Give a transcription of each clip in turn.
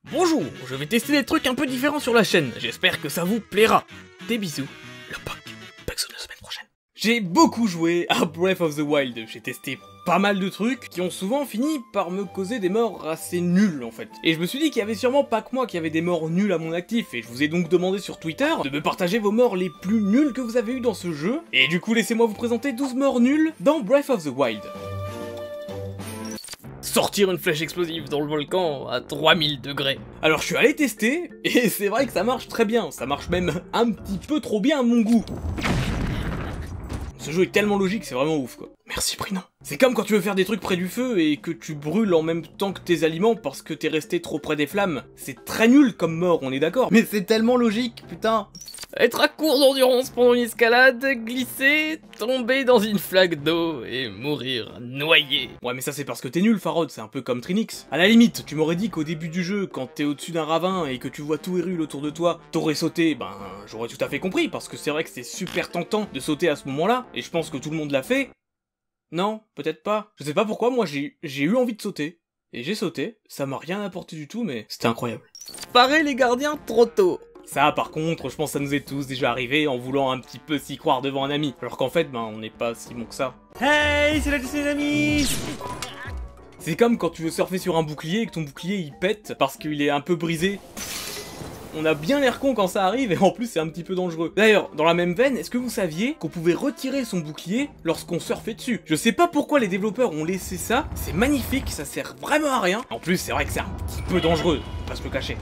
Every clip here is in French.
Bonjour, je vais tester des trucs un peu différents sur la chaîne, j'espère que ça vous plaira. Des bisous, le POC, Bugs la semaine prochaine. J'ai beaucoup joué à Breath of the Wild, j'ai testé pas mal de trucs qui ont souvent fini par me causer des morts assez nulles en fait. Et je me suis dit qu'il y avait sûrement pas que moi qui avait des morts nuls à mon actif, et je vous ai donc demandé sur Twitter de me partager vos morts les plus nuls que vous avez eu dans ce jeu, et du coup laissez-moi vous présenter 12 morts nuls dans Breath of the Wild. Sortir une flèche explosive dans le volcan à 3000 degrés. Alors je suis allé tester, et c'est vrai que ça marche très bien, ça marche même un petit peu trop bien à mon goût. Ce jeu est tellement logique, c'est vraiment ouf quoi. Merci Prinon. C'est comme quand tu veux faire des trucs près du feu et que tu brûles en même temps que tes aliments parce que t'es resté trop près des flammes. C'est très nul comme mort, on est d'accord. Mais c'est tellement logique, putain. Être à court d'endurance pendant une escalade, glisser, tomber dans une flaque d'eau et mourir noyé. Ouais mais ça c'est parce que t'es nul Farod, c'est un peu comme Trinix. À la limite, tu m'aurais dit qu'au début du jeu, quand t'es au-dessus d'un ravin et que tu vois tout Hyrule autour de toi, t'aurais sauté, ben j'aurais tout à fait compris parce que c'est vrai que c'est super tentant de sauter à ce moment-là, et je pense que tout le monde l'a fait. Non, peut-être pas. Je sais pas pourquoi, moi j'ai eu envie de sauter. Et j'ai sauté, ça m'a rien apporté du tout, mais c'était incroyable. Parer les gardiens trop tôt. Ça, par contre, je pense que ça nous est tous déjà arrivé en voulant un petit peu s'y croire devant un ami. Alors qu'en fait, ben, on n'est pas si bon que ça. Hey, c'est la des amis. C'est comme quand tu veux surfer sur un bouclier et que ton bouclier il pète parce qu'il est un peu brisé. On a bien l'air con quand ça arrive et en plus c'est un petit peu dangereux. D'ailleurs, dans la même veine, est-ce que vous saviez qu'on pouvait retirer son bouclier lorsqu'on surfait dessus? Je sais pas pourquoi les développeurs ont laissé ça, c'est magnifique, ça sert vraiment à rien. En plus, c'est vrai que c'est un petit peu dangereux, on va pas se le cacher.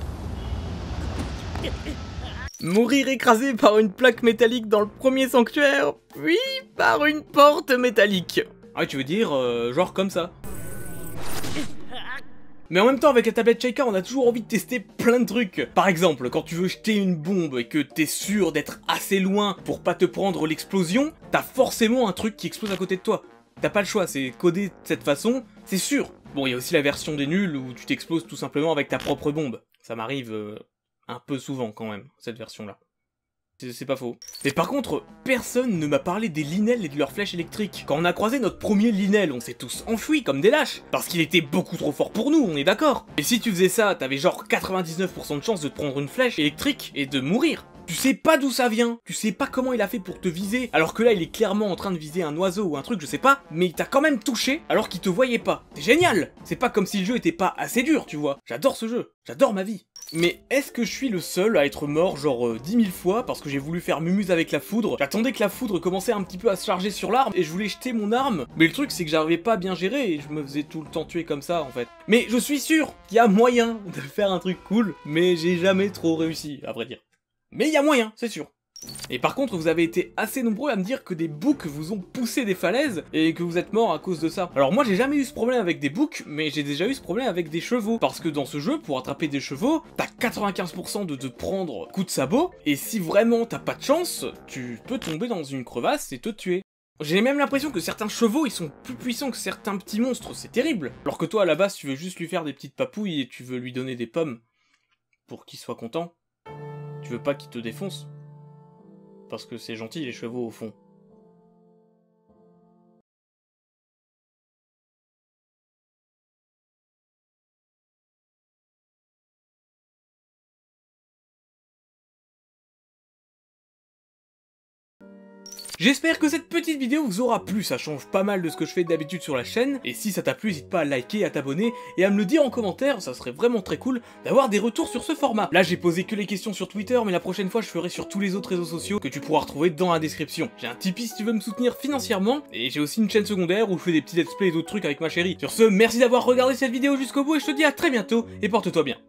Mourir écrasé par une plaque métallique dans le premier sanctuaire, puis par une porte métallique. Ah, tu veux dire, genre comme ça. Mais en même temps, avec la tablette Sheikah, on a toujours envie de tester plein de trucs. Par exemple, quand tu veux jeter une bombe et que t'es sûr d'être assez loin pour pas te prendre l'explosion, t'as forcément un truc qui explose à côté de toi. T'as pas le choix, c'est codé de cette façon, c'est sûr. Bon, il y a aussi la version des nuls où tu t'exploses tout simplement avec ta propre bombe. Ça m'arrive un peu souvent quand même, cette version-là. C'est pas faux. Mais par contre, personne ne m'a parlé des Linel et de leurs flèches électriques. Quand on a croisé notre premier Linel, on s'est tous enfuis comme des lâches. Parce qu'il était beaucoup trop fort pour nous, on est d'accord. Et si tu faisais ça, t'avais genre 99% de chance de te prendre une flèche électrique et de mourir. Tu sais pas d'où ça vient, tu sais pas comment il a fait pour te viser, alors que là il est clairement en train de viser un oiseau ou un truc, je sais pas, mais il t'a quand même touché alors qu'il te voyait pas. C'est génial. C'est pas comme si le jeu était pas assez dur, tu vois. J'adore ce jeu, j'adore ma vie. Mais est-ce que je suis le seul à être mort genre 10 000 fois parce que j'ai voulu faire mumuse avec la foudre? J'attendais que la foudre commençait un petit peu à se charger sur l'arme et je voulais jeter mon arme, mais le truc c'est que j'arrivais pas à bien gérer et je me faisais tout le temps tuer comme ça en fait. Mais je suis sûr qu'il y a moyen de faire un truc cool, mais j'ai jamais trop réussi à vrai dire. Mais il y a moyen, c'est sûr. Et par contre, vous avez été assez nombreux à me dire que des boucs vous ont poussé des falaises et que vous êtes mort à cause de ça. Alors moi j'ai jamais eu ce problème avec des boucs, mais j'ai déjà eu ce problème avec des chevaux. Parce que dans ce jeu, pour attraper des chevaux, t'as 95% de te prendre coup de sabot, et si vraiment t'as pas de chance, tu peux tomber dans une crevasse et te tuer. J'ai même l'impression que certains chevaux ils sont plus puissants que certains petits monstres, c'est terrible. Alors que toi à la base tu veux juste lui faire des petites papouilles et tu veux lui donner des pommes pour qu'il soit content. Tu veux pas qu'il te défonce. Parce que c'est gentil les chevaux au fond. J'espère que cette petite vidéo vous aura plu, ça change pas mal de ce que je fais d'habitude sur la chaîne, et si ça t'a plu, n'hésite pas à liker, à t'abonner, et à me le dire en commentaire, ça serait vraiment très cool d'avoir des retours sur ce format. Là j'ai posé que les questions sur Twitter, mais la prochaine fois je ferai sur tous les autres réseaux sociaux que tu pourras retrouver dans la description. J'ai un Tipeee si tu veux me soutenir financièrement, et j'ai aussi une chaîne secondaire où je fais des petits let's play et d'autres trucs avec ma chérie. Sur ce, merci d'avoir regardé cette vidéo jusqu'au bout, et je te dis à très bientôt, et porte-toi bien.